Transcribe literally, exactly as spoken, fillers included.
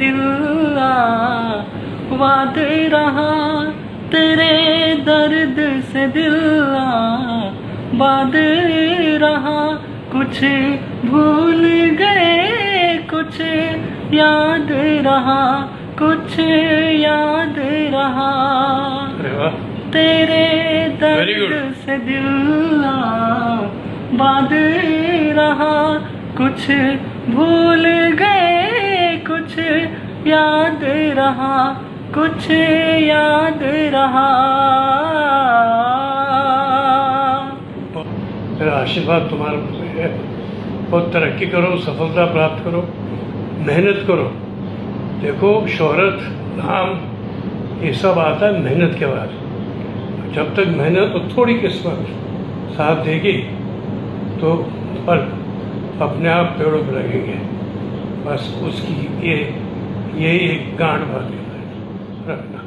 दिल आबाद रहा, तेरे दर्द से दिल आबाद रहा। कुछ भूल गए कुछ याद रहा, कुछ याद रहा। तेरे दर्द से दिल आबाद रहा, कुछ भूल गए कुछ याद रहा, कुछ याद रहा। मेरा आशीर्वाद तुम्हारे ऊपर है। बहुत तरक्की करो, सफलता प्राप्त करो, मेहनत करो। देखो शोहरत, नाम ये सब आता है मेहनत के बाद। जब तक मेहनत और थोड़ी किस्मत साथ देगी तो फल अपने आप पेड़ों पर लगेंगे। बस उसकी ये यही एक गांठ बात रखना।